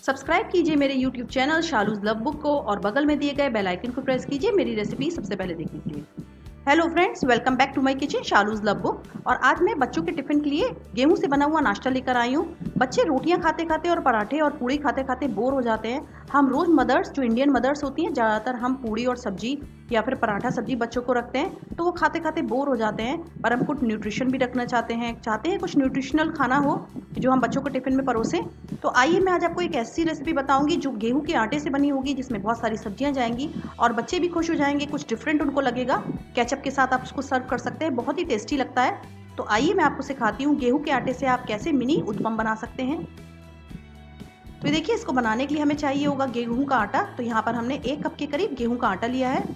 Subscribe कीजिए मेरे YouTube channel Shalu's love book को और बगल में दिए गए बेल आइकन को प्रेस कीजिए मेरी रेसिपी सबसे पहले देखने के लिए। Hello friends, welcome back to my kitchen Shalu's love book. और आज मैं बच्चों के टिफिन के लिए गेहूं से बना हुआ नाश्ता लेकर आई हूँ। बच्चे रोटियां खाते खाते और पराठे और पूड़ी खाते खाते बोर हो जाते हैं। हम रोज मदर्स, जो इंडियन मदर्स होती हैं, ज़्यादातर हम पूड़ी और सब्जी या फिर पराठा सब्जी बच्चों को रखते हैं, तो वो खाते खाते बोर हो जाते हैं। पर हम कुछ न्यूट्रिशन भी रखना चाहते हैं कुछ न्यूट्रिशनल खाना हो जो हम बच्चों को टिफिन में परोसें। तो आइए मैं आज आपको एक ऐसी रेसिपी बताऊंगी जो गेहूं के आटे से बनी होगी, जिसमें बहुत सारी सब्जियां जाएंगी और बच्चे भी खुश हो जाएंगे। कुछ डिफरेंट उनको लगेगा। केचप के साथ आप उसको सर्व कर सकते हैं, बहुत ही टेस्टी लगता है। तो आइए मैं आपको सिखाती हूँ गेहूं के आटे से आप कैसे मिनी उत्पम बना सकते हैं। तो ये देखिए, इसको बनाने के लिए हमें चाहिए होगा गेहूं का आटा। तो यहाँ पर हमने 1 कप के करीब गेहूं का आटा लिया है।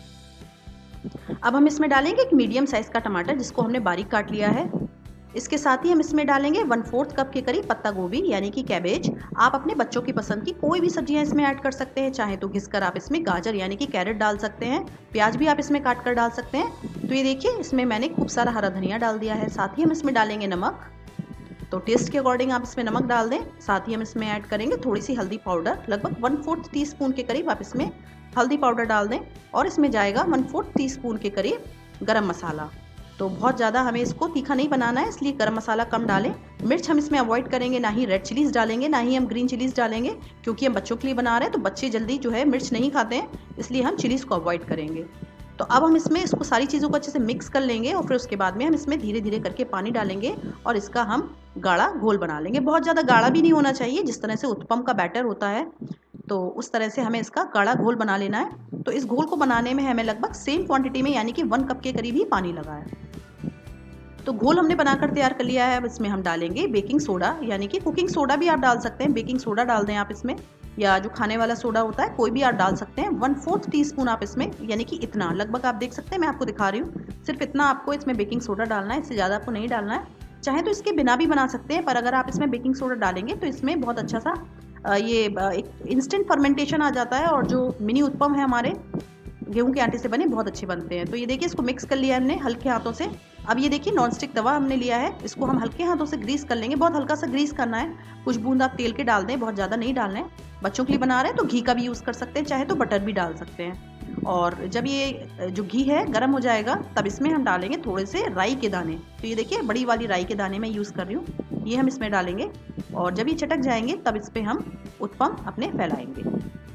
अब हम इसमें डालेंगे एक मीडियम साइज का टमाटर, जिसको हमने बारीक काट लिया है। इसके साथ ही हम इसमें डालेंगे 1/4 कप के करीब पत्ता गोभी यानी कि कैबेज। आप अपने बच्चों की पसंद की कोई भी सब्जियां इसमें ऐड कर सकते हैं। चाहे तो घिसकर आप इसमें गाजर यानी कि कैरेट डाल सकते हैं, प्याज भी आप इसमें काट कर डाल सकते हैं। तो ये देखिए, इसमें मैंने खूब सारा हरा धनिया डाल दिया है। साथ ही हम इसमें डालेंगे नमक। तो टेस्ट के अकॉर्डिंग आप इसमें नमक डाल दें। साथ ही हम इसमें ऐड करेंगे थोड़ी सी हल्दी पाउडर, लगभग 1/4 टीस्पून के करीब आप इसमें हल्दी पाउडर डाल दें। और इसमें जाएगा 1/4 टीस्पून के करीब गरम मसाला। तो बहुत ज़्यादा हमें इसको तीखा नहीं बनाना है, इसलिए गरम मसाला कम डालें। मिर्च हम इसमें अवॉइड करेंगे, ना ही रेड चिलीज़ डालेंगे, ना ही हम ग्रीन चिलीज़ डालेंगे, क्योंकि हम बच्चों के लिए बना रहे हैं। तो बच्चे जल्दी जो है मिर्च नहीं खाते हैं, इसलिए हम चिलीज़ को अवॉइड करेंगे। तो अब हम इसमें इसको सारी चीज़ों को अच्छे से मिक्स कर लेंगे और फिर उसके बाद में हम इसमें धीरे धीरे करके पानी डालेंगे और इसका हम गाढ़ा घोल बना लेंगे। बहुत ज़्यादा गाढ़ा भी नहीं होना चाहिए, जिस तरह से उत्पम का बैटर होता है तो उस तरह से हमें इसका गाढ़ा घोल बना लेना है। तो इस घोल को बनाने में हमें लगभग सेम क्वांटिटी में यानी कि 1 कप के करीब ही पानी लगा है। तो घोल हमने बनाकर तैयार कर लिया है। अब इसमें हम डालेंगे बेकिंग सोडा यानी कि कुकिंग सोडा भी आप डाल सकते हैं। बेकिंग सोडा डाल दें आप इसमें, या जो खाने वाला सोडा होता है कोई भी आप डाल सकते हैं। 1/4 टीस्पून आप इसमें, यानी कि इतना लगभग आप देख सकते हैं, मैं आपको दिखा रही हूँ, सिर्फ इतना आपको इसमें बेकिंग सोडा डालना है, इससे ज़्यादा आपको नहीं डालना है। चाहे तो इसके बिना भी बना सकते हैं, पर अगर आप इसमें बेकिंग सोडा डालेंगे तो इसमें बहुत अच्छा सा एक इंस्टेंट फर्मेंटेशन आ जाता है और जो मिनी उत्पम है हमारे गेहूं के आटे से बने बहुत अच्छे बनते हैं। तो ये देखिए, इसको मिक्स कर लिया हमने हल्के हाथों से। अब ये देखिए, नॉन स्टिक तवा हमने लिया है, इसको हम हल्के हाथों से ग्रीस कर लेंगे। बहुत हल्का सा ग्रीस करना है, कुछ बूंद आप तेल के डाल दें, बहुत ज़्यादा नहीं डालना है। बच्चों के लिए बना रहे हैं तो घी का भी यूज़ कर सकते हैं, चाहे तो बटर भी डाल सकते हैं। और जब ये जो घी है गर्म हो जाएगा, तब इसमें हम डालेंगे थोड़े से राई के दाने। तो ये देखिए, बड़ी वाली राई के दाने मैं यूज़ कर रही हूँ, ये हम इसमें डालेंगे। और जब ये चटक जाएंगे तब इस पर हम उत्पम अपने फैलाएंगे।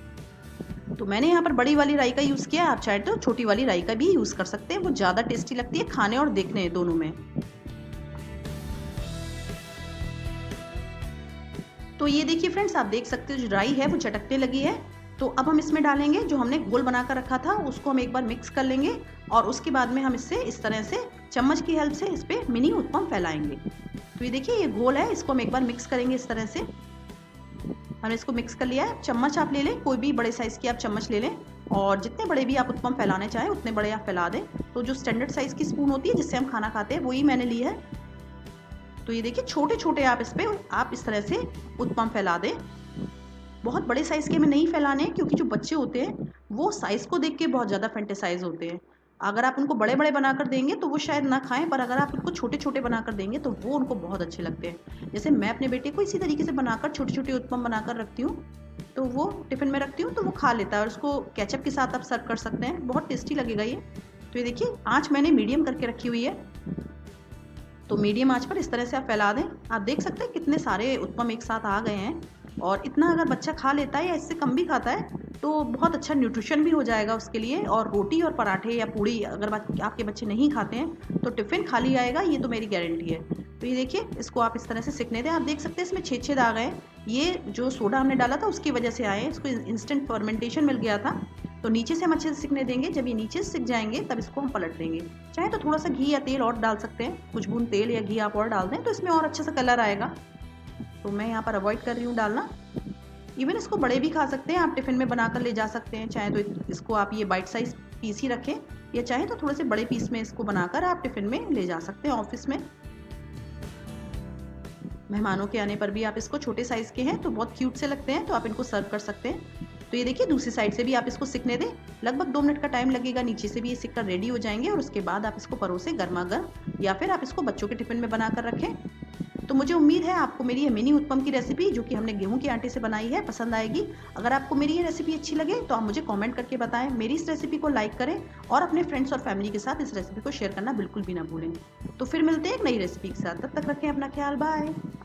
तो मैंने यहाँ पर बड़ी वाली राई का यूज़ किया, आप चाहे तो छोटी वाली राई का भी यूज़ कर सकते हैं, वो ज़्यादा टेस्टी लगती है खाने और देखने दोनों में। तो ये देखिए फ्रेंड्स, आप देख सकते हो जो राई है वो चटकने लगी है। तो अब हम इसमें डालेंगे जो हमने घोल बनाकर रखा था, उसको हम एक बार मिक्स कर लेंगे और उसके बाद में हम इससे इस तरह से चम्मच की हेल्प से इस पर मिनी उत्पम फैलाएंगे। तो ये देखिए, ये घोल है, इसको हम एक बार मिक्स करेंगे इस तरह से। हमने इसको मिक्स कर लिया है। चम्मच आप ले लें, कोई भी बड़े साइज़ की आप चम्मच ले लें और जितने बड़े भी आप उत्पम फैलाने चाहें उतने बड़े आप फैला दें। तो जो स्टैंडर्ड साइज़ की स्पून होती है जिससे हम खाना खाते हैं, वही मैंने ली है। तो ये देखिए, छोटे छोटे आप इस तरह से उत्पम फैला दें। बहुत बड़े साइज़ के में नहीं फैलाने, क्योंकि जो बच्चे होते हैं वो साइज़ को देख के बहुत ज़्यादा फैंटेसाइज होते हैं। अगर आप उनको बड़े बड़े बनाकर देंगे तो वो शायद ना खाएं, पर अगर आप उनको छोटे छोटे बनाकर देंगे तो वो उनको बहुत अच्छे लगते हैं। जैसे मैं अपने बेटे को इसी तरीके से बनाकर छोटे छोटे उत्पम बनाकर रखती हूँ, तो वो टिफ़िन में रखती हूँ तो वो खा लेता है और उसको केचप के साथ आप सर्व कर सकते हैं, बहुत टेस्टी लगेगा ये। तो ये देखिए, आँच मैंने मीडियम करके रखी हुई है। तो मीडियम आँच पर इस तरह से आप फैला दें। आप देख सकते हैं कितने सारे उत्पम एक साथ आ गए हैं। और इतना अगर बच्चा खा लेता है या इससे कम भी खाता है तो बहुत अच्छा न्यूट्रिशन भी हो जाएगा उसके लिए। और रोटी और पराठे या पूड़ी अगर आपके बच्चे नहीं खाते हैं तो टिफ़िन खाली आएगा, ये तो मेरी गारंटी है। तो ये देखिए, इसको आप इस तरह से सिकने दें। आप देख सकते हैं इसमें छेद आ गए, ये जो सोडा हमने डाला था उसकी वजह से आए, इसको इंस्टेंट फर्मेंटेशन मिल गया था। तो नीचे से हम अच्छे से सिकने देंगे। जब ये नीचे से सिक जाएंगे तब इसको हम पलट देंगे। चाहे तो थोड़ा सा घी या तेल और डाल सकते हैं, कुछ बूंद तेल या घी आप और डाल दें तो इसमें और अच्छा सा कलर आएगा। तो मैं यहाँ पर अवॉइड कर रही हूँ डालना। इवन इसको बड़े भी खा सकते हैं, आप टिफ़िन में बनाकर ले जा सकते हैं। चाहे तो इसको आप ये बाइट साइज पीस ही रखें, या चाहे तो थोड़े से बड़े पीस में इसको बनाकर आप टिफ़िन में ले जा सकते हैं ऑफिस में। मेहमानों के आने पर भी आप इसको, छोटे साइज़ के हैं तो बहुत क्यूट से लगते हैं, तो आप इनको सर्व कर सकते हैं। तो ये देखिए, दूसरी साइड से भी आप इसको सिकने दें, लगभग 2 मिनट का टाइम लगेगा। नीचे से भी ये सिक कर रेडी हो जाएंगे और उसके बाद आप इसको परोसे गर्मा गर्म, या फिर आप इसको बच्चों के टिफ़िन में बनाकर रखें। तो मुझे उम्मीद है आपको मेरी ये मिनी उत्पम की रेसिपी जो कि हमने गेहूं के आटे से बनाई है पसंद आएगी। अगर आपको मेरी ये रेसिपी अच्छी लगे तो आप मुझे कमेंट करके बताएं। मेरी इस रेसिपी को लाइक करें और अपने फ्रेंड्स और फैमिली के साथ इस रेसिपी को शेयर करना बिल्कुल भी ना भूलें। तो फिर मिलते हैं एक नई रेसिपी के साथ, तब तक रखें अपना ख्याल, बाय।